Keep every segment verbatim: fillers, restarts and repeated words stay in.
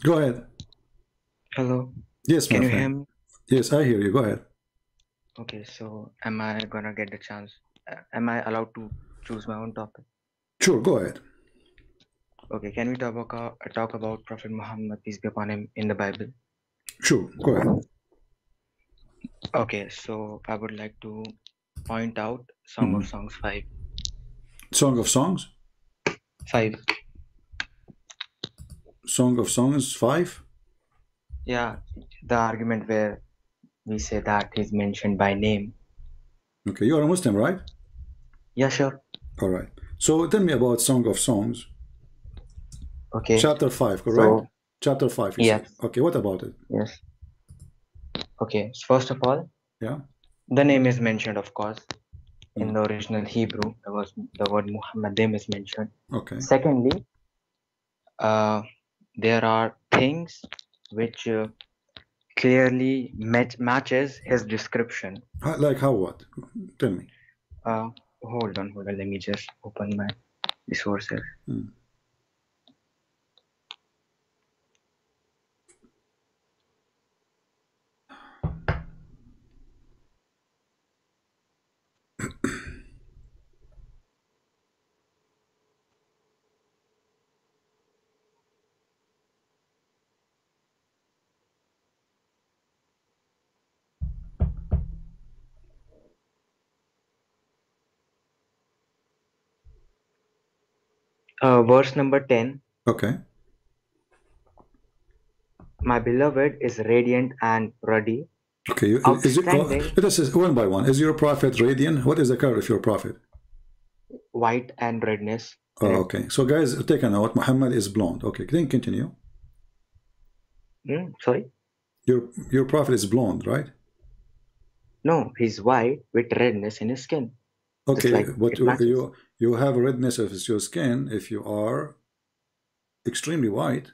Go ahead. Hello, Yes, my can you hear friend. me? Yes, I hear you. Go ahead. Okay, so am I gonna get the chance? uh, Am I allowed to choose my own topic? Sure, go ahead. Okay, can we talk about talk about Prophet Muhammad, peace be upon him, in the Bible? Sure, go ahead. Okay, so I would like to point out Song of Mhm. Songs five. Song of Songs? Five. Song of Songs five? Yeah, the argument where we say that he's mentioned by name. Okay, you are a Muslim, right? Yeah, sure. All right. So tell me about Song of Songs. Okay, Chapter five, correct? so Chapter five, you say. yes, Okay, what about it? yes. Okay, so first of all, Yeah? the name is mentioned, of course, in Mm. the original Hebrew. The word, the word Muhammad name is mentioned. Okay. Secondly, uh, there are things which uh, clearly match matches his description. How, like how what? Tell me. Uh, hold on, hold on. Let me just open my resources. Mm. Uh, verse number ten. Okay. My beloved is radiant and ruddy, Okay. You, is it, oh, outstanding, let us say one by one. Is your prophet radiant? What is the color of your prophet? white and redness, Oh, red. okay. So guys, take a note. Muhammad is blonde. Okay, then continue. Hmm, sorry, Your your prophet is blonde, right? no, he's white with redness in his skin, just Okay, like but it matches. you you have redness of your skin if you are extremely white.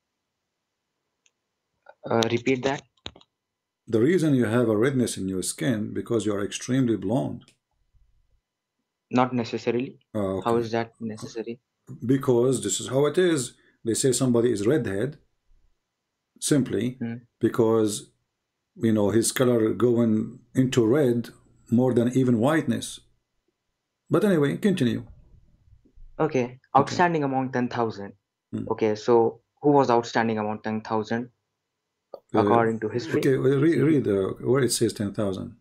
Uh, repeat that. The reason you have a redness in your skin because you are extremely blonde. Not necessarily. Uh, How okay, is that necessary? because this is how it is. They say somebody is redhead simply Hmm. because you know his color going into red more than even whiteness. But anyway, continue. Okay, Okay. outstanding among ten thousand. Hmm. Okay, so who was outstanding among ten thousand Uh, according to history? okay, well, read, If you read uh, where it says ten thousand.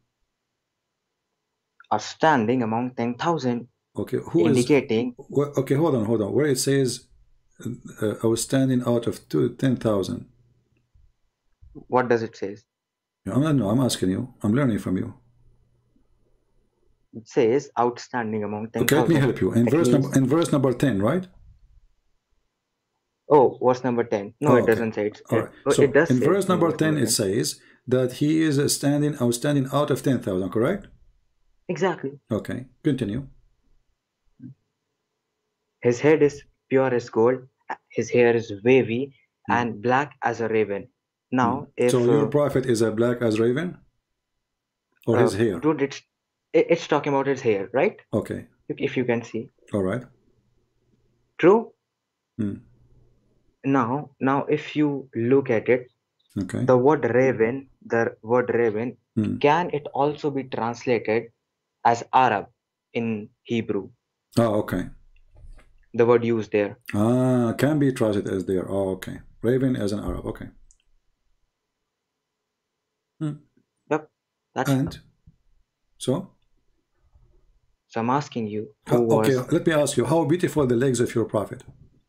outstanding among ten thousand, Okay, who is, indicating wh- okay, hold on, hold on. Where it says uh, outstanding out of two, ten thousand. what does it says? I'm not, no, I'm asking you. I'm learning from you. It says outstanding among Okay, let me ten thousand. help you. In That verse means, number, in verse number ten, right? oh, what's number ten? No, Oh, it okay. doesn't say it's, All it, right. oh, it So does in say verse in number verse ten, number it ten. says that he is uh, standing, outstanding out of ten thousand, correct? Exactly. Okay, continue. His head is pure as gold, his hair is wavy Hmm. and black as a raven. Hmm. Now, So if, your uh, prophet is a black as raven or uh, his hair? dude, it's, it, it's talking about his hair, right? Okay, If, if you can see. all right. True? Hmm. Now, now, if you look at it, Okay. the word raven, the word raven, Hmm. can it also be translated as Arab in Hebrew? Oh, okay. The word used there. Ah, can be translated as there. Oh, okay. Raven as an Arab. Okay. Hmm. Yep, that's it. And so, So I'm asking you, how, who okay, was let me ask you, how beautiful the legs of your prophet?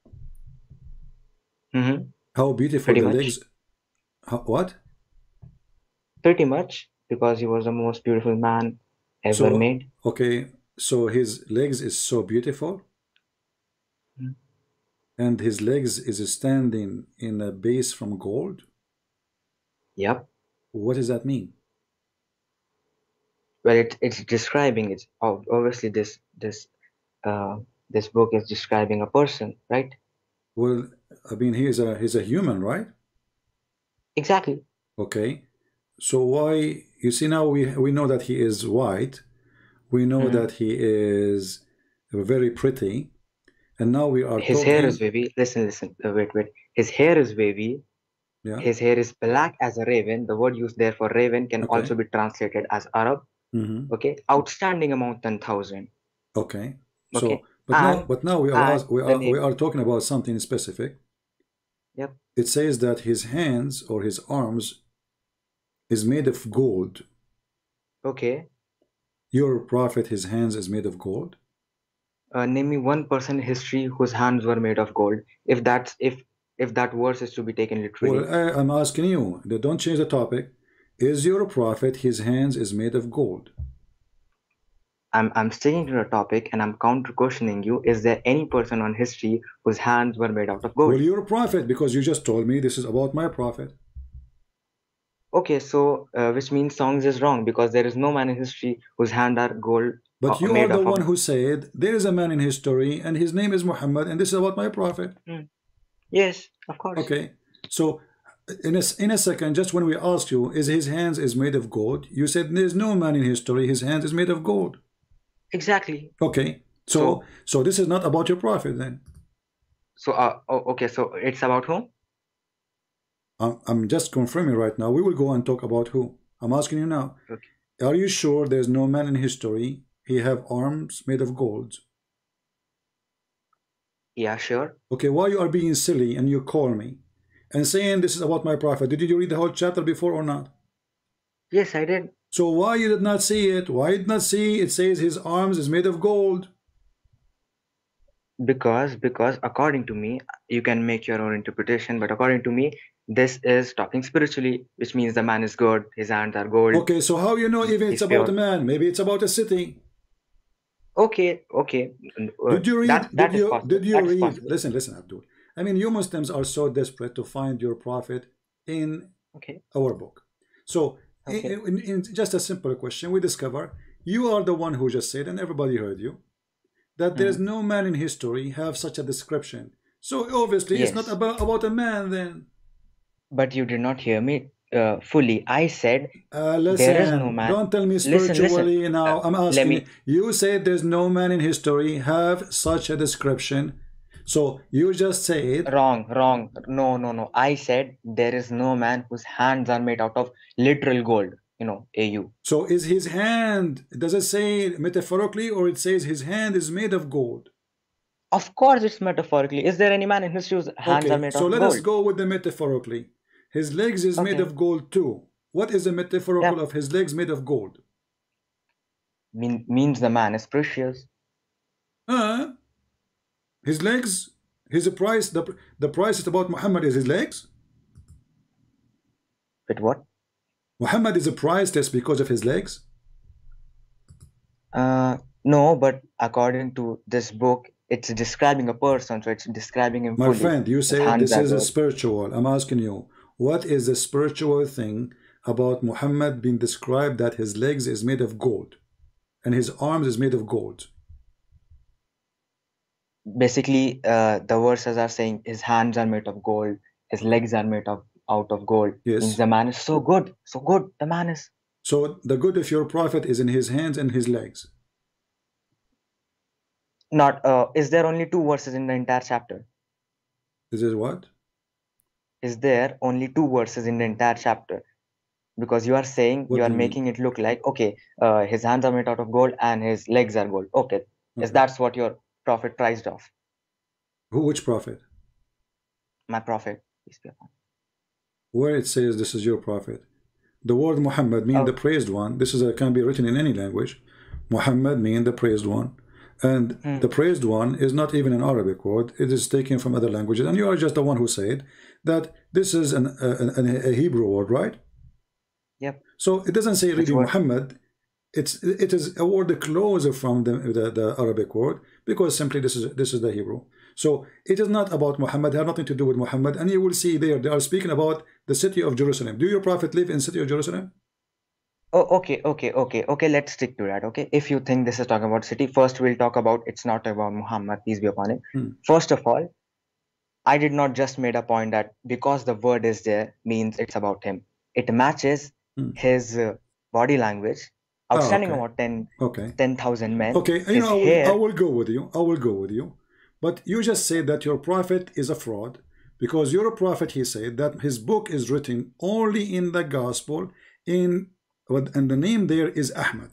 Mhm. How beautiful pretty the much, legs? How, what? pretty much, because he was the most beautiful man ever So, made. okay, so his legs is so beautiful, Mhm. and his legs is standing in a base from gold. Yep. What does that mean? Well, it, it's describing it. ob- Obviously, this this uh, this book is describing a person, right? Well, I mean, he is a he's a human, right? Exactly. Okay. So why you see now we we know that he is white. We know Mhm. that he is very pretty, and now we are His hair is talking. wavy. Listen, listen. Uh, wait, wait. His hair is wavy. Yeah. His hair is black as a raven. The word used there for raven can Okay. also be translated as Arab. Mm-hmm. Okay, outstanding among ten thousand. Okay. Okay, So, but now, and but now we are and ask, we the are we name. are talking about something specific. Yep. It says that his hands or his arms is made of gold. Okay. Your prophet, his hands is made of gold. Uh, name me one person in history whose hands were made of gold. If that's if if that verse is to be taken Well, literally. I, I'm asking you. Don't change the topic. Is your prophet, his hands is made of gold? I'm I'm sticking to the topic and I'm counter questioning you. Is there any person on history whose hands were made out of Well, gold? you're a prophet because you just told me this is about my prophet. Okay, so uh, which means songs is wrong because there is no man in history whose hands are gold But uh, you are made the of. one who said there is a man in history and his name is Muhammad and this is about my prophet. Hmm. Yes, of course. Okay, so in a, in a second, just when we asked you, is his hands is made of gold? You said there's no man in history, his hands is made of gold. Exactly. Okay, so So so this is not about your prophet then. so uh oh, okay, so it's about whom? I'm, I'm just confirming right now. We will go and talk about who. I'm asking you now. Okay. Are you sure there's no man in history he have arms made of gold? Yeah, sure. Okay, why you are being silly and you call me and saying this is about my prophet? Did you read the whole chapter before or not? Yes, I did. So why you did not see it? Why did not see it says his arms is made of gold? Because because according to me, you can make your own interpretation, but according to me, this is talking spiritually, which means the man is good, his hands are gold, Okay, so how you know even it's he's about a pure. man? Maybe it's about a city. Okay, okay, n- uh, Did you read? that Did that is you possible. did you That is read? possible. Listen, listen, Abdul. I mean, you Muslims are so desperate to find your prophet in Okay, our book. So, okay. in, in, in just a simple question, we discover you are the one who just said, and everybody heard you, that there Hmm. is no man in history have such a description. So obviously, it's not Yes, about about a man then. but you did not hear me uh, fully. I said Uh, there is no listen, man. don't tell me Listen, listen. spiritually Uh, now. I'm let asking you. me. You said there's no man in history have such a description. So you just said, Wrong, wrong. No, no, no. I said there is no man whose hands are made out of literal gold. You know, A U. so is his hand, does it say metaphorically or it says his hand is made of gold? Of course, it's metaphorically. Is there any man in history whose hands are Okay, made so of let us gold? go with the metaphorically. His legs is made Okay. of gold too. What is the metaphorical Yep. of his legs made of gold? Mean, means the man is precious. Uh, his legs, his price, the, the price is about Muhammad is his legs. But what? Muhammad is a priceless because of his legs. Uh, no, but according to this book, it's describing a person, so it's describing him My fully. friend, you His said hands this are is a good. spiritual. I'm asking you, what is the spiritual thing about Muhammad being described that his legs is made of gold and his arms is made of gold? Basically, uh, the verses are saying his hands are made of gold, his legs are made of out of gold. Means Yes. the man is so good, so good. The man is So the good of your prophet is in his hands and his legs. not. Uh, is there only two verses in the entire chapter? This is what? Is there only two verses in the entire chapter? Because you are saying What you do are you mean? making it look like okay, uh, his hands are made out of gold and his legs are gold. Okay, is Okay. that's what your prophet prized of? Who, which prophet? My prophet, peace be upon him. Where it says this is your prophet. The word Muhammad mean the Oh, praised one. This is a, can be written in any language. Muhammad mean the praised one. And hmm. the praised one is not even an Arabic word. It is taken from other languages. And you are just the one who said that this is an, a, a, a Hebrew word, right? Yep. So it doesn't say Which really word? Muhammad. It's it is a word closer from the, the, the Arabic word because simply this is this is the Hebrew. So it is not about Muhammad. It has nothing to do with Muhammad. And you will see there they are speaking about the city of Jerusalem. Do your prophet live in city of Jerusalem? Oh, okay, okay, okay, okay. Let's stick to that. Okay, if you think this is talking about city, first we'll talk about it's not about Muhammad, peace be upon him. Hmm. First of all, I did not just made a point that because the word is there means it's about him. It matches Hmm. his uh, body language. Ah, Outstanding okay. about ten Okay. ten thousand men. Okay. You His know, I will I hair. will go with you. I will go with you. But you just said that your prophet is a fraud Because your prophet, he said that his book is written only in the gospel, in and the name there is Ahmad.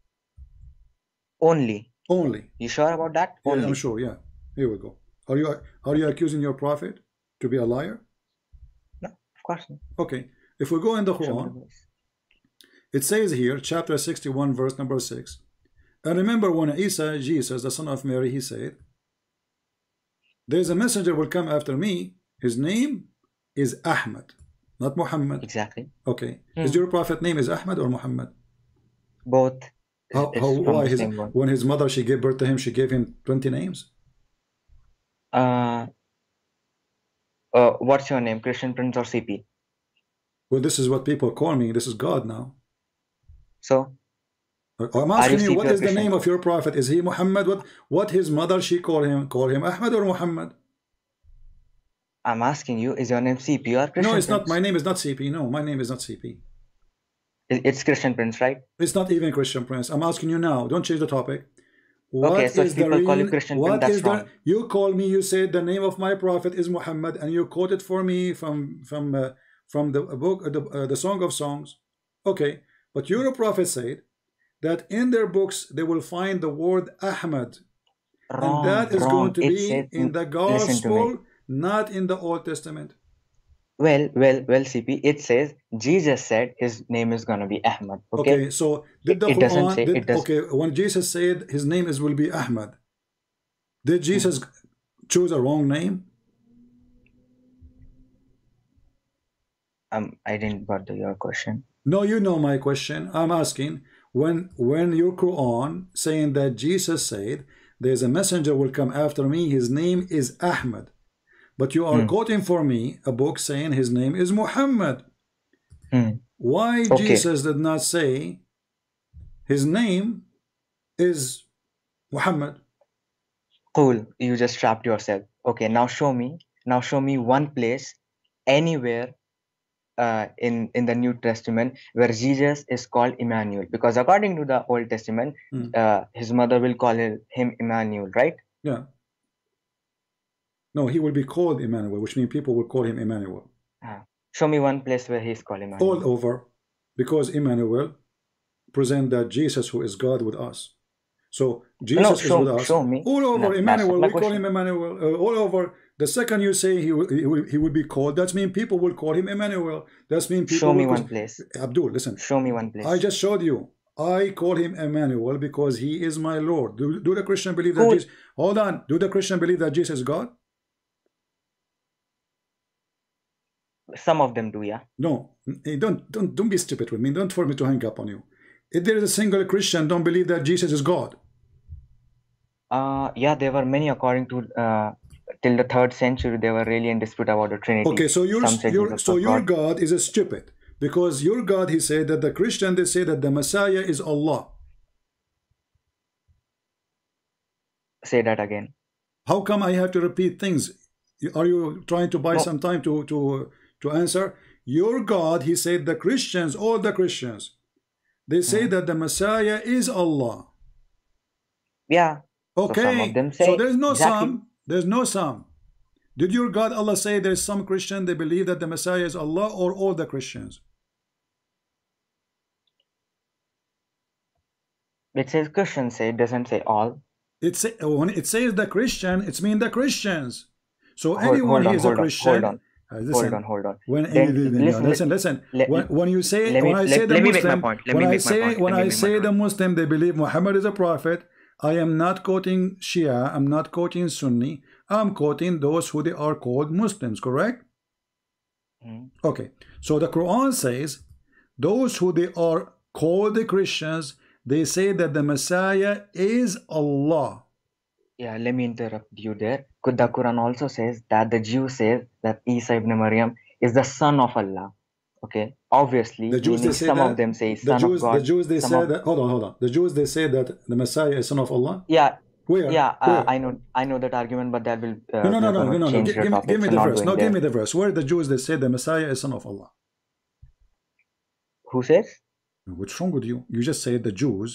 Only. Only. You sure about that? Yeah, Only. I'm sure. Yeah. Here we go. Are you are you accusing your prophet to be a liar? No, of course not. Okay. If we go in the Quran, it says here, chapter sixty-one, verse number six. And remember when Isa, Jesus, the son of Mary, he said, there's a messenger will come after me. His name is Ahmad, not Muhammad. Exactly. Okay. Hmm. Is your prophet name is Ahmad or Muhammad? Both. How, It's how from why the his, same one. when his mother, she gave birth to him, she gave him twenty names? Uh, uh, what's your name? Christian Prince or C P? Well, this is what people call me. This is God now. So, I'm Are you asking you, C P what or is the Christian? name of your prophet? Is he Muhammad? What what his mother, she call him? Call him Ahmad or Muhammad? I'm asking you, is your name C P or Christian No, it's Prince? not. My name is not C P. No, my name is not C P. It- It's Christian Prince, right? It's not even Christian Prince. I'm asking you now. Don't change the topic. What Okay, so if is the people call you real? Christian Prince, What that's is the? wrong. You call me. You said the name of my prophet is Muhammad, and you quoted for me from from uh, from the book, uh, the uh, the Song of Songs. Okay, but your prophet said that in their books they will find the word Ahmad, and Wrong, that is wrong. going to It be says, in the listen to me. gospel, not in the Old Testament. Well, well, well, C P, it says Jesus said his name is gonna be Ahmad. Okay, Okay, so did it, the it doesn't Quran? say it Did does. okay when Jesus said his name is will be Ahmad? Did Jesus choose a wrong name? Um, I didn't got the, your question. No, you know my question. I'm asking when when your Quran saying that Jesus said there's a messenger will come after me, his name is Ahmad, but you are Hmm. quoting for me a book saying his name is Muhammad. Hmm. Why Okay. Jesus did not say his name is Muhammad? Cool. You just trapped yourself. Okay, now show me. Now show me one place anywhere uh, in in the New Testament where Jesus is called Emmanuel, because according to the Old Testament, Hmm. uh, his mother will call him him Emmanuel, right? Yeah. No, he will be called Emmanuel, which means people will call him Emmanuel. Uh, show me one place where he's called Emmanuel. All over, because Emmanuel present that Jesus who is God with us. So Jesus No, is show with us. show me. All over No, that's Emmanuel, not my we call question. him Emmanuel. Uh, all over. The second you say he will, he will, he will be called, that means people will call him Emmanuel. That means people Show me will one place. Abdul, listen. Show me one place. I just showed you. I call him Emmanuel because he is my Lord. Do, do the Christian believe that Cool. Jesus? Hold on. Do the Christian believe that Jesus is God? Some of them do, yeah. No. Hey, don't don't don't be stupid with me. Don't for me to hang up on you. If there is a single Christian don't believe that Jesus is God. Uh, yeah, there were many according to uh, till the third century. They were really in dispute about the Trinity. Okay, so your Some said your Jesus so was your God. God is a stupid because your God, he said that the Christian, they say that the Messiah is Allah. Say that again. How come I have to repeat things? Are you trying to buy No. some time to to to answer? Your God, he said the Christians, all the Christians, they say Hmm. that the Messiah is Allah. Yeah. So some Okay, of them so say there's no exactly. some. There's no some. Did your God Allah say there's some Christian they believe that the Messiah is Allah, or all the Christians? It says Christians say. It doesn't say all. It say, when it says the Christian, it's mean the Christians. So Hold, anyone hold who on, is a hold on, Christian, hold on, uh, hold listen. on, hold on. When Then listen, listen, listen, listen. let, When, when you say, let me when I say let, the let me make my Muslim, point. Let when me I make my say, point. when Let me I make my say the point. Muslim, they believe Muhammad is a prophet. I am not quoting Shia. I'm not quoting Sunni. I'm quoting those who they are called Muslims. Correct? Hmm. Okay. So the Quran says those who they are called the Christians, they say that the Messiah is Allah. Yeah, let me interrupt you there. The Quran also says that the Jew says that Isa ibn Maryam is the son of Allah. Okay, obviously, The Jews, meaning they say some that. of them say The son of Jews, the God. Jews, they Some say of that. Hold on, hold on. The Jews, they say that the Messiah is son of Allah. yeah, Where? yeah. Uh, Where? I know, I know that argument, but that will uh, No, no, no, we're no, gonna no, no, no. change Give, the give me, topic. give me So the not verse. going No, there. give me the verse. Where the Jews, they say the Messiah is son of Allah. Who says? What's wrong with you? You just said the Jews.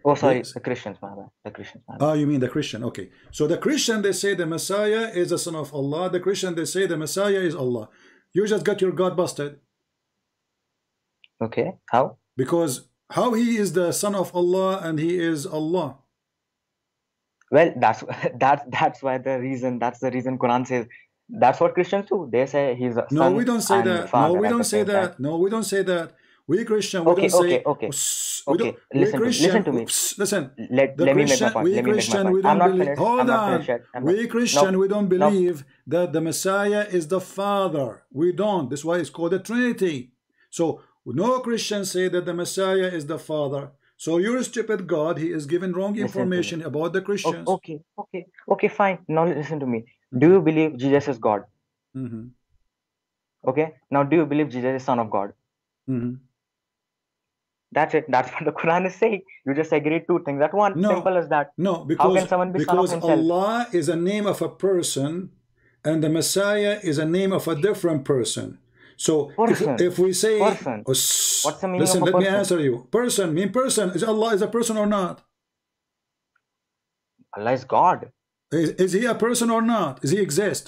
Oh, sorry, This, the Christians, my bad. The Christians, my bad. ah, you mean the Christian? Okay. So the Christian, they say the Messiah is the son of Allah. The Christian, they say the Messiah is Allah. You just got your God busted. Okay, how? Because how he is the son of Allah and he is Allah? Well, that's that's that's why the reason. That's the reason Quran says. That's what Christians do. They say he's a No, son we don't say and that. father No, we at don't the say same time. that. No, we don't say that. We Christian, we Okay, don't say. okay, okay, We okay. don't, we Listen to me. Christian, Listen to me. Psst, listen. Let The let me make Christian, my point. we Let me make my Christian, point. we I'm don't not believe. finished. Hold I'm not on. finished yet. I'm not. We Christian, No, we don't no. believe that the Messiah is the Father. We don't. That's why it's called the Trinity. So no Christians say that the Messiah is the Father. So your stupid God, he is giving wrong Listen to me. information about the O- Christians. Okay, okay, okay. Fine. Now listen to me. Do Mhm, you believe Jesus is God? mhm, Okay. Now, do you believe Jesus is Son of God? mhm. That's it. That's what the Quran is saying. You just agreed two things at once. No, Simple as that. no, How because can someone be son of because himself? Allah is a name of a person, and the Messiah is a name of a different person. So if Person. if we say, Person. oh, shh, What's the meaning listen, of a let me person? answer you. Person mean person. Is Allah is a person or not? Allah is God. Is, is he a person or not? Does he exist?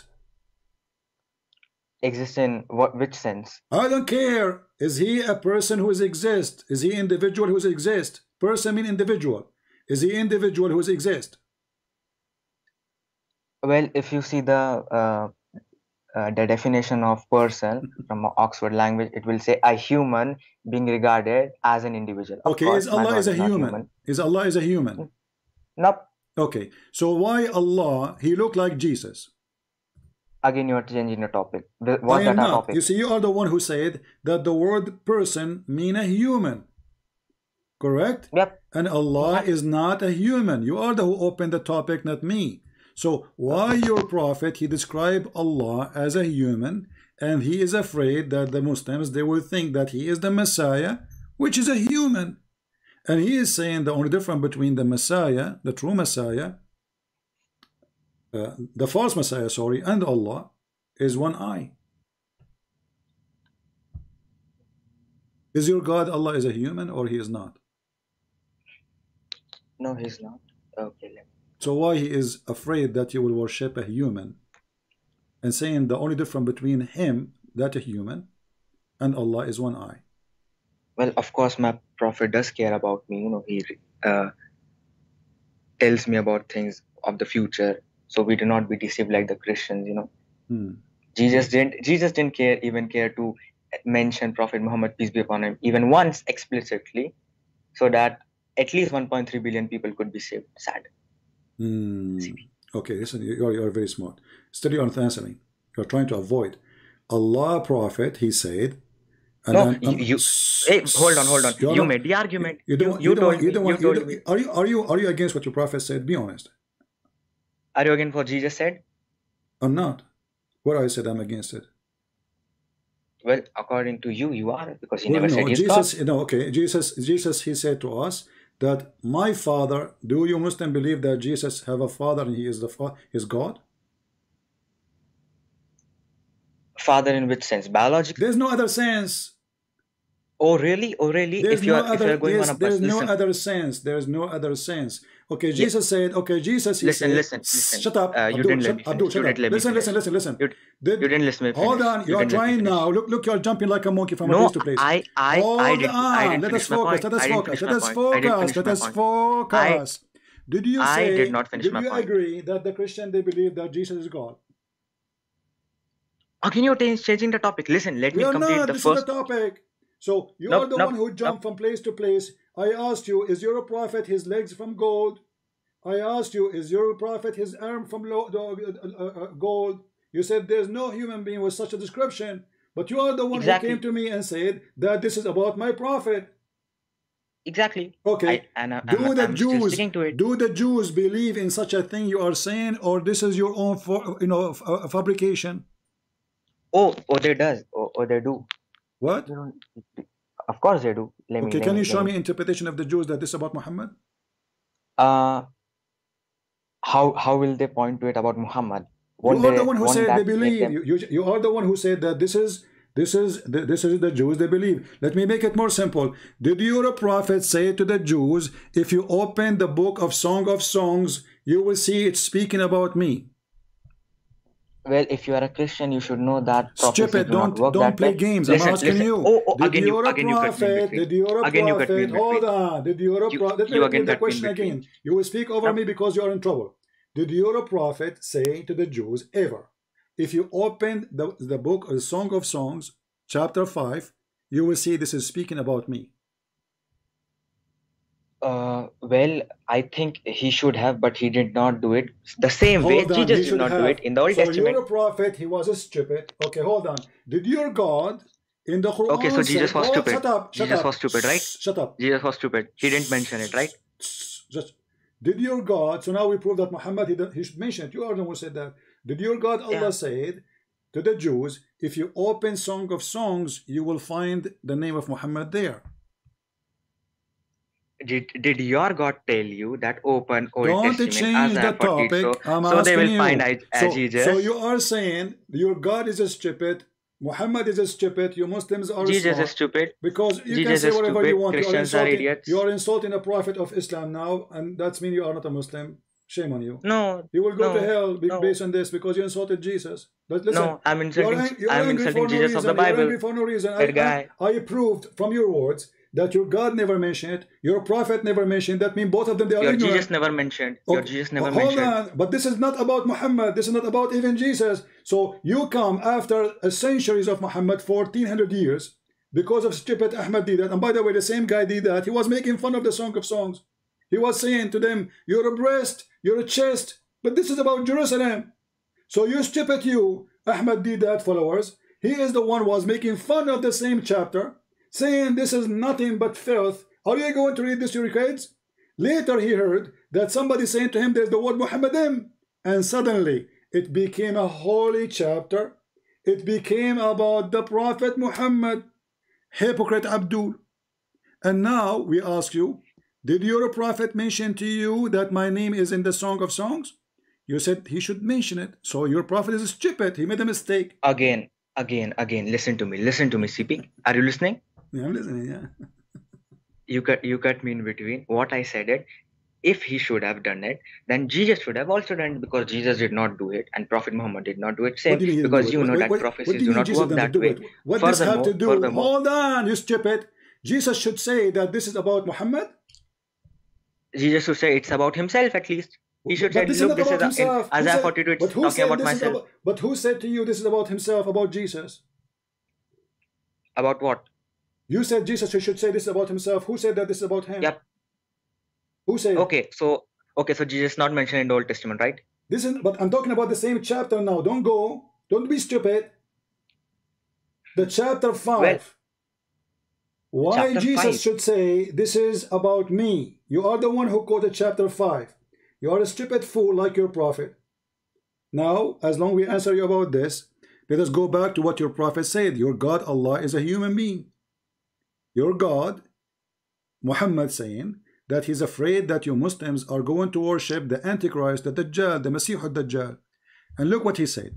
Exists in what? Which sense? I don't care. Is he a person who exist? Is he individual who exist? Person mean individual. Is he individual who exist? Well, if you see the uh, uh, the definition of person from Oxford language, it will say a human being regarded as an individual. Of Okay, course, is my Allah God is a is not human? human. Is Allah is a human? Nope. Okay, so why Allah, he looked like Jesus? Again, you are changing the topic. The- I Was am that our not. topic? You see, you are the one who said that the word person mean a human. Correct? Yep. And Allah Exactly. is not a human. You are the who opened the topic, not me. So why your prophet, he described Allah as a human, and he is afraid that the Muslims, they will think that he is the Messiah, which is a human. And he is saying the only difference between the Messiah, the true Messiah, uh, the false Messiah, sorry, and Allah is one eye. Is your God Allah is a human or he is not? No, he's not. Okay. Let me. So why he is afraid that you will worship a human, and saying the only difference between him, that a human, and Allah is one eye? Well, of course, my prophet does care about me. You know, he uh, tells me about things of the future, so we do not be deceived like the Christians. You know, Hmm. Jesus didn't. Jesus didn't care even care to mention Prophet Muhammad, peace be upon him, even once explicitly, so that at least one point three billion people could be saved. Sad. Hmm. Okay, listen, you are, you are very smart. Study on answering. You're trying to avoid. Allah Prophet, he said, and No, I'm- I'm- you. Hey, hold on, hold on. You're You not- made the argument. You You, don't. you, You don't. told want- You me. don't. You want- you told don't- me. Are you? Are you? Are you against what your prophet said? Be honest. Are you against what Jesus said? I'm not. What I said, I'm against it. Well, according to you, you are, because he Well, never no, said he's Jesus. God. No, okay. Jesus. Jesus. He said to us that my Father. Do you Muslim believe that Jesus have a father and he is the fa is God? Father in which sense? Biological? There's no other sense. Oh, really? Oh, really? There's If you no are if you other. are going There's, on a there's bus, no listen, other sense. There's no other sense. Okay, Yeah. Jesus said. Okay, Jesus. He listen, said. listen, listen. Shut up, Uh, you Abdul. didn't let Shut, me Abdul. finish. Shut You up. didn't let me Listen, finish. listen, listen, listen. You, Did, you didn't let me hold finish. on. You You are didn't let me trying finish. now. Look, look. You are jumping like a monkey from a No, place to place. I, I, Hold I didn't. I on. didn't Let us finish my focus. point. Let us I didn't focus. finish Let my us point. I didn't focus. finish Let my us point. focus. Did you I say? did not finish Did my you point. agree that the Christian they believe that Jesus is God? Again, you're ta- changing the topic. Listen, let We me are complete not. the This is the first. topic. So you are Nope, the nope, one who nope. jumped from place to place. I asked you, is your prophet his legs from gold? I asked you, is your prophet his arm from lo- uh, uh, uh, gold? You said there's no human being with such a description. But you are the one Exactly. who came to me and said that this is about my prophet. Exactly. Okay. I, and I, I'm, Do the I'm still Jews sticking to it. do the Jews believe in such a thing you are saying, or this is your own for, you know f- uh, fabrication? Oh, oh, they does. Oh, oh, they do. What? You know, of course they do. Let me. Okay, Let can me. you Let show me. me interpretation of the Jews that this is about Muhammad? Uh, how how will they point to it about Muhammad? You Won't are the they? one who Won't said they that make believe. them? You, you, you are the one who said that this is This is the, this is the Jews they believe. Let me make it more simple. Did your prophet say to the Jews, if you open the book of Song of Songs, you will see it speaking about me? Well, if you are a Christian, you should know that Stupid, don't don't play games. Listen, I'm asking listen. you. Oh, oh, did again your you, again prophet, you did your again prophet, you hold on, did your you, prophet, let me you repeat the again question again. You will speak over no. me because you are in trouble. Did your prophet say to the Jews ever, if you open the, the book, the Song of Songs, chapter five, you will see this is speaking about me? Uh, well, I think he should have, but he did not do it the same hold way. on, Jesus he did should not have. do it in the Old so Testament. You're a prophet, he was a stupid. Okay, hold on. Did your God in the Quran Okay, so Jesus say, was oh, stupid. shut up, shut Jesus up, was stupid, right? Shut up. Jesus was stupid. He didn't mention it, right? Just did your God, so now we prove that Muhammad, he, he should mention it. You are the one who said that. Did your God Allah Yeah. said to the Jews, if you open Song of Songs, you will find the name of Muhammad there? Did, did your God tell you that open Old Don't Testament change Isaiah the forty, topic. so, I'm so they asking will you. find I, uh, So, Jesus? so you are saying your God is a stupid, Muhammad is a stupid, you Muslims are Jesus smart. is stupid. Because you Jesus can say is whatever stupid. you want. Christians you are are insulting, idiots. You are insulting the Prophet of Islam now, and that's mean you are not a Muslim. Shame on you. No, You will go no, to hell no. based on this because you insulted Jesus. But listen, No, I'm insulting. you are, you are I'm angry insulting for no Jesus reason. of the You are Bible. angry for no reason. That I, guy. I, I proved from your words that your God never mentioned it. Your Prophet never mentioned. That means both of them they are Your ignorant. Jesus never mentioned. Your Okay, Jesus never hold mentioned. on, but this is not about Muhammad. This is not about even Jesus. So you come after a centuries of Muhammad, fourteen hundred years, because of stupid Ahmad did that. And by the way, the same guy did that. He was making fun of the Song of Songs. He was saying to them, you're a breast, you're a chest, but this is about Jerusalem. So you stupid you, Ahmad did that followers. He is the one who was making fun of the same chapter, saying this is nothing but filth. Are you going to read this to your kids? Later he heard that somebody saying to him there's the word Muhammadim, and suddenly it became a holy chapter. It became about the Prophet Muhammad, hypocrite Abdul. And now we ask you, did your prophet mention to you that my name is in the Song of Songs? You said he should mention it. So your prophet is stupid. He made a mistake. Again, again, again. Listen to me. Listen to me, C P. Are you listening? Yeah, I'm listening, yeah. You cut, you cut me in between. What I said it, if he should have done it, then Jesus should have also done it, because Jesus did not do it and Prophet Muhammad did not do it. Same, What do you mean he because didn't do you it? know What- that what- prophecies what do you do mean not Jesus work didn't that do way. it? What does have to do? Furthermore, Hold on, you stupid. Jesus should say that this is about Muhammad. Jesus should say it's about himself at least. He should But say, this is look, not this about is a, in himself. Who Isaiah said- forty-two, it's but who talking said about this is myself. about? But who said to you this is about himself, about Jesus? About what? You said Jesus should say this is about himself. Who said that this is about him? Yep. Who said? Okay, so okay, so Jesus is not mentioned in the Old Testament, right? This is. But I'm talking about the same chapter now. Don't go. Don't be stupid. The chapter five. Well, Why chapter Jesus five. should say this is about me? You are the one who quoted chapter five. You are a stupid fool like your prophet. Now, as long as we answer you about this, let us go back to what your prophet said. Your God Allah is a human being. Your God, Muhammad, saying that he's afraid that you Muslims are going to worship the Antichrist, the Dajjal, the Masih al-Dajjal. And look what he said.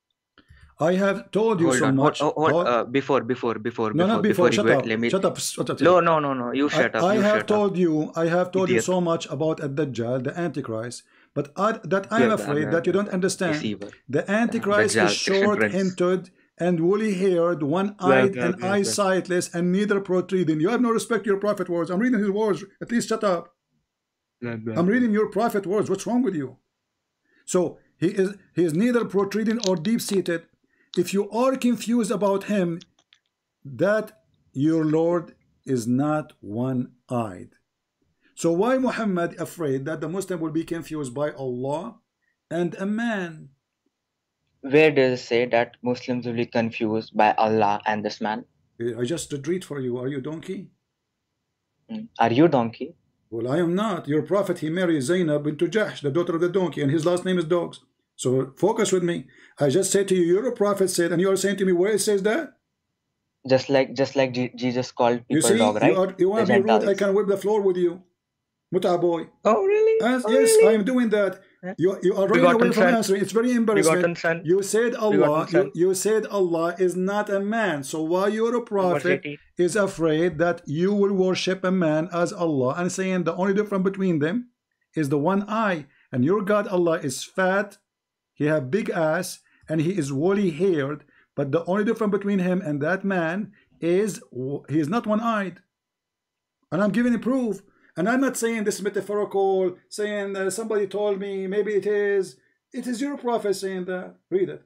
I have told you Hold so on, much. hold, hold, Hold- uh, before, before, before, no, before, not before. before Shut you up. let me. Shut up. Shut up. No, no, no, no. You shut I, up. I you have shut told up. you, I have told you Idiot. so much about Ad-Dajjal, the Antichrist, but I, that I am Yeah, blah, afraid blah, that you blah, don't blah. understand. Deceiver. The Antichrist Dajjal, is Christian prince. short-hinted and woolly-haired, Blah, one-eyed blah, and blah, blah. eye-sightless and neither protruding. You have no respect to your prophet words. I'm reading his words. At least shut up. Blah, blah, I'm blah. reading your prophet words. What's wrong with you? So he is he is neither protruding or deep-seated. If you are confused about him, that your Lord is not one-eyed. So why Muhammad afraid that the Muslim will be confused by Allah and a man? Where does it say that Muslims will be confused by Allah and this man? I just did read for you. Are you donkey? Hmm. Are you donkey? Well, I am not. Your prophet, he married Zainab into Jahsh, the daughter of the donkey, and his last name is Dogs. So focus with me. I just said to you, your prophet said, and you are saying to me where it says that? Just like just like Je- Jesus called You people see, dog, right? you, are, you want The to be rude, I Gentiles. can whip the floor with you. Mut'a boy. Oh, really? As, Oh, yes, really? I am doing that. Yeah. You, you are running Begotten away from son. answering. It's very Begotten embarrassing. son. You said Allah. Begotten You, son. you said Allah is not a man. So why your Verse prophet eighteen. is afraid that you will worship a man as Allah and saying the only difference between them is the one eye, and your God Allah is fat, he have big ass, and he is woolly haired, but the only difference between him and that man is he is not one-eyed. And I'm giving you proof. And I'm not saying this metaphorical, saying uh, somebody told me, maybe it is. It is your prophet saying that. Read it.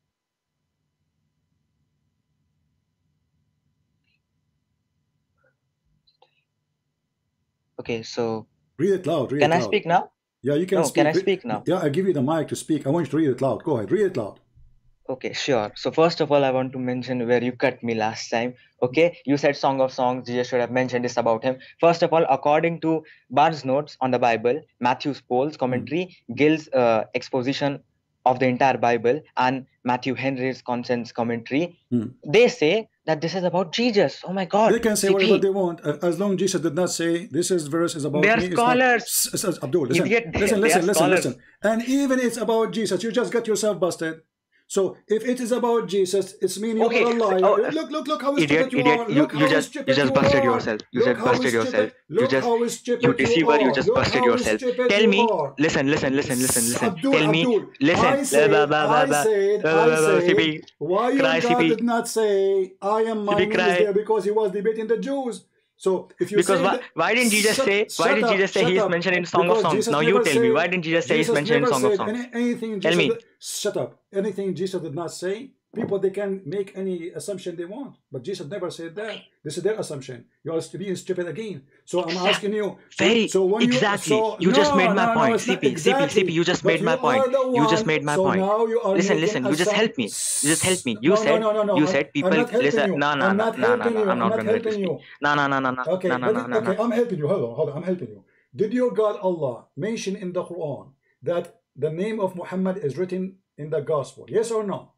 Okay, so read it loud. Read can it I loud. speak now? Yeah, you can no, speak. Can I speak now? Yeah, I give you the mic to speak. I want you to read it loud. Go ahead, read it loud. Okay, sure. So first of all, I want to mention where you cut me last time. Okay, you said Song of Songs. Jesus should have mentioned this about him. First of all, according to Barnes' notes on the Bible, Matthew's Paul's commentary, mm. Gill's uh, exposition of the entire Bible, and Matthew Henry's conscience commentary, mm. they say that this is about Jesus. Oh my God! They can say C P. whatever they want, as long as Jesus did not say this is verse is about they are me. Scholars. It's not, Abdul, listen, Idiot. listen, listen, listen, scholars. listen. And even it's about Jesus, you just got yourself busted. So if it is about Jesus, it's mean you okay. are a liar. Oh, look, look, look how idiot, stupid you idiot. are. You, look you how just, stupid you just you busted are. yourself. You look just busted yourself. Look you just, how stupid you deceiver. You, you just look busted yourself. Tell you me. Are. Listen, listen, listen, listen, listen. Abdul, Tell me. Abdul, Listen. I said, ba, ba, ba, ba. I said, ba, ba, ba, I said, C P. why your Cry, God C P. did not say, I am my name is there because he was debating the Jews. So if you because say why, that, why didn't Jesus shut, say why didn't Jesus say he is mentioned in Song of Songs? Now you tell said, me, why didn't Jesus say Jesus he's mentioned in Song of said Songs? Any, anything tell Jesus me. Did, shut up. Anything Jesus did not say, people they can make any assumption they want, but Jesus never said that. This is their assumption. You are being stupid again. So I'm exactly. asking you. So, Very so when exactly. You, so, you no, just made my no, point. No, C P, exactly. C P, C P. You just made but my you point. One, you just made my so point. Now you are listen, listen. You just helped me. You just helped me. You no, said. No, no, no, no. You I'm, said people. I'm not helping listen. you. No, no, I'm no, not no, helping no, you. no. I'm not not going to let you helping speak. you. No, no, no, no, no. Okay, no, no, no, no, okay. no. I'm helping you. Hold on, hold on. I'm helping you. Did your God Allah mention in the Quran that the name of Muhammad is written in the Gospel? Yes or no?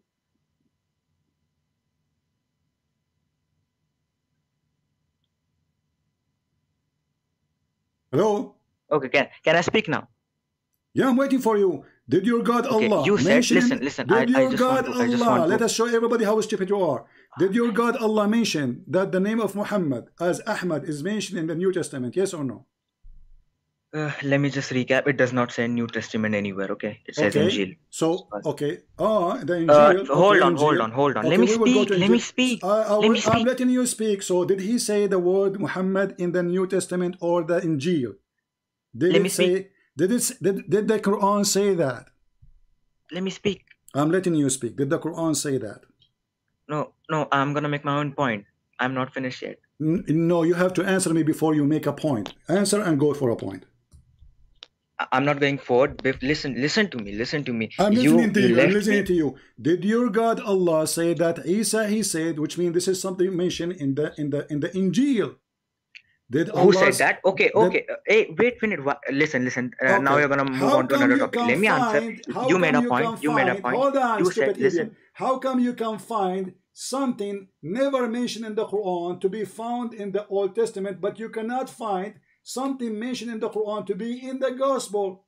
Hello? Okay, can can I speak now? Yeah, I'm waiting for you. Did your God okay, Allah you said, mention? listen, listen. Did I, your I just God want to, Allah? I just want Let to, us show everybody how stupid you are. Did your God Allah mention that the name of Muhammad as Ahmad is mentioned in the New Testament? Yes or no? Uh, let me just recap. It does not say New Testament anywhere. Okay, it says okay. Injil. So okay, oh the Injil. Uh, okay, hold on, Injil. hold on, hold on. Okay, let me we will speak. go to let me speak. I, I, let me speak. I'm letting you speak. So did he say the word Muhammad in the New Testament or the Injil? Did let it me say? Speak. Did it? Did, did the Quran say that? Let me speak. I'm letting you speak. Did the Quran say that? No, no. I'm gonna make my own point. I'm not finished yet. N no, you have to answer me before you make a point. Answer and go for a point. I'm not going forward. Listen, listen to me. Listen to me. I'm you, listening to you. you I'm listening me. to you. Did your God Allah say that Isa he said, which means this is something mentioned in the in the in the Injil? Did Who Allah said that? Okay, okay. That, hey, wait a minute. Listen, listen. Uh, okay. Now you're gonna move how on to another topic. Let me find, answer. You made a point. You made a point. Hold on, you stupid said, idiot. listen. How come you can find something never mentioned in the Quran to be found in the Old Testament, but you cannot find something mentioned in the Quran to be in the Gospel?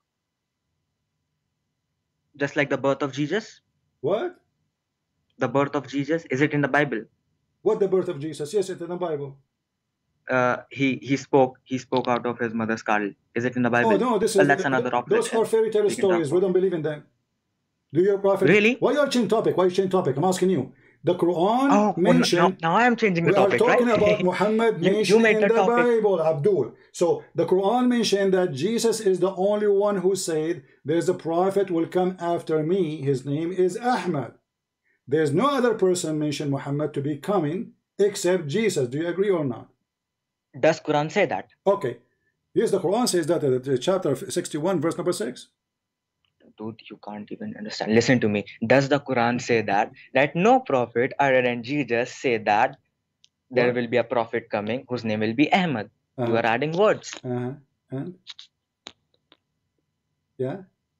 Just like the birth of Jesus? What? The birth of Jesus, is it in the Bible? What the birth of Jesus? Yes, it's in the Bible. Uh, he he spoke he spoke out of his mother's cradle. Is it in the Bible? Oh no, this is well, that's the, another topic. Those are fairy tale stories. We don't believe in them. Do your prophet really? Why you are changing topic? Why you change topic? I'm asking you. The Quran oh, mentioned. Well, now, now I am changing the we topic. We are talking right? about Muhammad you, mentioned you made in the, the topic. Bible, Abdul. So the Quran mentioned that Jesus is the only one who said, "There's a prophet will come after me. His name is Ahmad." There's no other person mentioned Muhammad to be coming except Jesus. Do you agree or not? Does Quran say that? Okay. Yes, the Quran says that uh, chapter sixty-one, verse number six. Dude, you can't even understand. Listen to me. Does the Quran say that? That no prophet other than Jesus say that there what? will be a prophet coming whose name will be Ahmad. Uh-huh. You are adding words. Uh-huh. And? Yeah.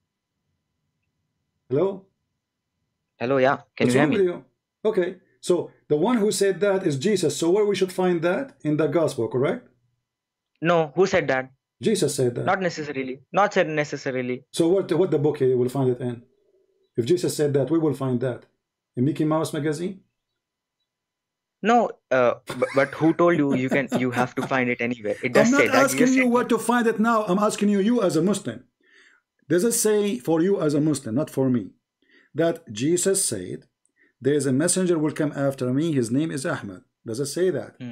Hello? Hello, yeah. Can What's you hear me? You? Okay. So the one who said that is Jesus. So where we should find that? In the gospel, correct? No. Who said that? Jesus said that. Not necessarily. Not said necessarily. So what, what the book you will find it in? If Jesus said that, we will find that. In Mickey Mouse magazine? No, uh, but, but who told you you can you have to find it anywhere? It does I'm not say that. asking you said where to find it now. I'm asking you, you as a Muslim. Does it say for you as a Muslim, not for me, that Jesus said, there is a messenger will come after me, his name is Ahmad? Does it say that? Hmm.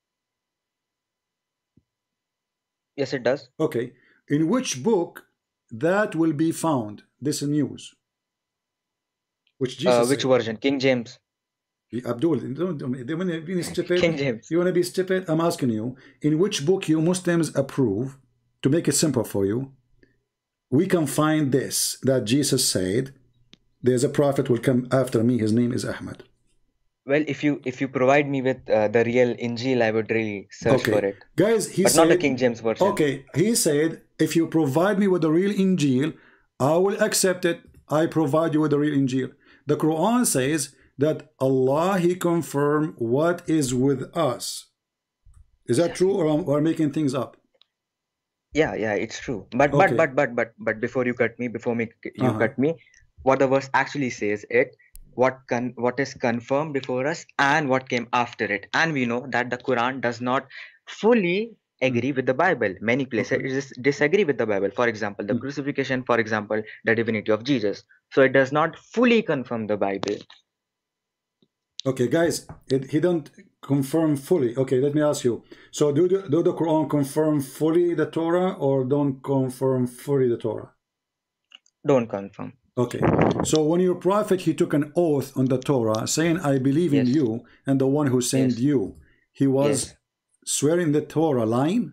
Yes, it does. Okay. In which book that will be found, this news? Which Jesus uh, Which said? version? King James. Abdul, don't, don't, don't want to be stupid. King James. You want to be stupid? I'm asking you, in which book you Muslims approve, to make it simple for you, we can find this, that Jesus said, there's a prophet will come after me, his name is Ahmad. Well, if you if you provide me with uh, the real Injil, I would really search okay. for it. Guys, he but said, not the King James version. Okay, he said, if you provide me with the real Injil, I will accept it. I provide you with the real Injil. The Quran says that Allah, he confirmed what is with us. Is that true, or am I making things up? Yeah, yeah, it's true. But Okay. but but but but but before you cut me, before me you Uh-huh. cut me, what the verse actually says it, what con what is confirmed before us and what came after it. And we know that the Quran does not fully agree with the Bible. Many places Okay. it dis disagree with the Bible. For example, the Hmm. crucifixion, for example, the divinity of Jesus. So it does not fully confirm the Bible. Okay, guys, it, he don't confirm fully. Okay, let me ask you. So do the, do the Quran confirm fully the Torah, or don't confirm fully the Torah? Don't confirm. Okay. So when your prophet, he took an oath on the Torah saying, I believe in Yes. you and the one who sent Yes. you, he was Yes. swearing the Torah, lying?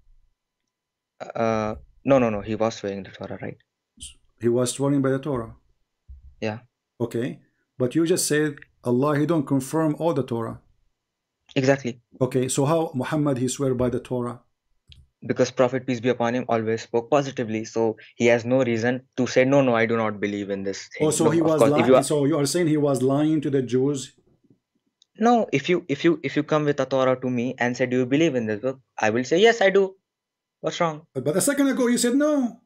Uh, no, no, no. He was swearing the Torah, right? He was swearing by the Torah. Yeah. Okay. But you just said, Allah, he don't confirm all the Torah. Exactly. Okay. So how Muhammad, he swear by the Torah? Because Prophet, peace be upon him, always spoke positively. So he has no reason to say, no, no, I do not believe in this thing. Oh, so no, he of was course, if you lying. are, So you are saying he was lying to the Jews? no, if you if you if you come with a Torah to me and say, do you believe in this book? I will say, yes, I do. What's wrong? But a second ago you said no.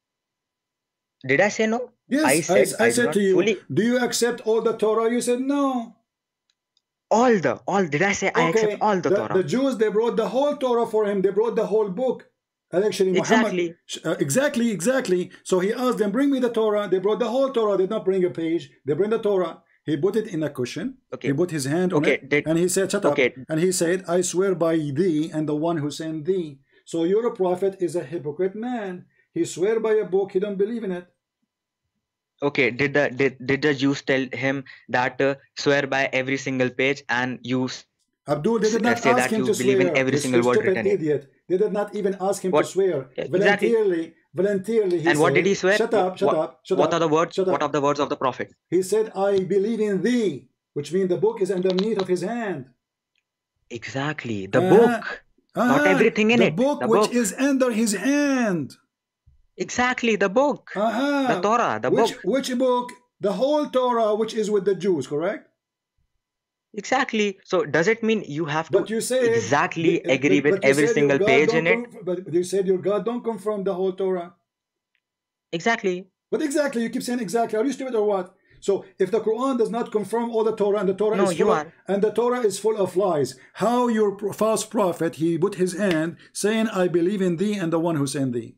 Did I say no? Yes, I said I, I I do said not to you, fully do you accept all the Torah? You said no. all the all. Did I say I Okay, accept all the, the, Torah? the Jews, they brought the whole Torah for him. They brought the whole book. And actually, Muhammad, Exactly. uh, exactly, exactly. So he asked them, bring me the Torah. They brought the whole Torah. They did not bring a page. They bring the Torah. He put it in a cushion. Okay. He put his hand on Okay, it. did- and he said, shut okay. up. And he said, I swear by thee and the one who sent thee. So your prophet is a hypocrite man. He swear by a book. He don't believe in it. Okay, did the did, did the Jews tell him that uh, swear by every single page, and you s- Abdul, they did uh, not say ask that him you to believe swear. in every This single word stupid written in it? idiot. They did not even ask him What- to swear. Yeah, exactly. Voluntarily, voluntarily he And what said, did he swear? Shut up, shut what, up, shut what up. are the words? shut What up. are the words of the prophet? He said, I believe in thee, which means the book is underneath of his hand. Exactly, the Uh-huh. book, not Uh-huh. everything in the it. Book The which book, is under his hand. exactly, the book, Uh-huh. the Torah, the which, book, Which book? The whole Torah, which is with the Jews, correct? exactly. So does it mean you have to But you said exactly but- agree but with you every said your single God page don't in it? conf- But you said your God don't confirm the whole Torah. Exactly. But exactly, you keep saying exactly. Are you stupid or what? So if the Quran does not confirm all the Torah, and the Torah No, is you full of, are. and the Torah is full of lies, how your pro- false prophet, he put his hand saying, I believe in thee and the one who sent thee?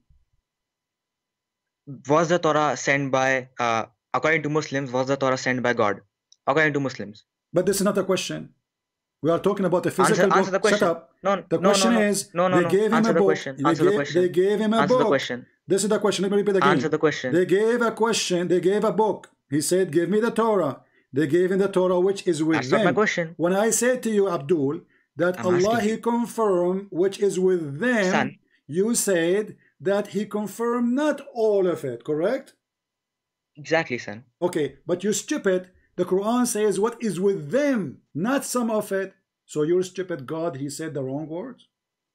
Was the Torah sent by, uh, according to Muslims, was the Torah sent by God? According to Muslims. But this is not a question. We are talking about a Answer, physical answer the book. Shut question. up. No, The no, question no, no, is, no, no, they no. gave him Answer a the book. question. They Answer the gave, question. they gave him a Answer the book. question. This is the question. Let me repeat again. Answer the question. They gave a question. They gave a book. He said, give me the Torah. They gave him the Torah which is with That's them. not my question. When I said to you, Abdul, that I'm Allah, asking he confirmed which is with them, Son. you said that he confirmed not all of it, correct? Exactly, son. Okay, but you stupid. The Quran says what is with them, not some of it. So you're stupid God, he said the wrong words?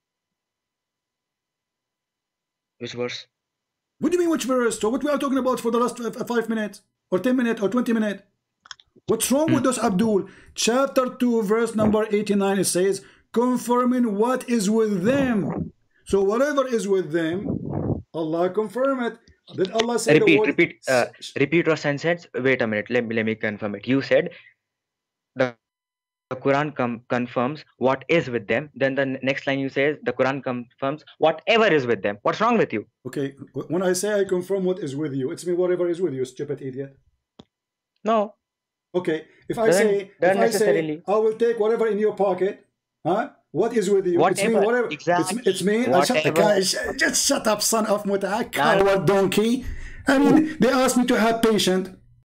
Which verse? What do you mean which verse? So what we are talking about for the last five minutes? Or ten minutes? Or twenty minutes? What's wrong Hmm. with us, Abdul? Chapter two, verse number eighty-nine, it says, confirming what is with them. So whatever is with them, Allah confirm it. Did Allah say repeat the word? repeat uh, repeat your sentence. Wait a minute, let me let me confirm it. You said the the Quran com confirms what is with them. Then the next line you say the Quran confirms whatever is with them. What's wrong with you? Okay, when I say I confirm what is with you, it's me whatever is with you, stupid idiot. No. Okay, if I Doesn't- say if doesn't I say necessarily. I will take whatever in your pocket, huh? What is with you? It's me Whatever. whatever. Exactly. It's, it's me. Uh, shut, Whatever. guys, just shut up, son of muta, coward donkey. I mean, they asked me to have patient.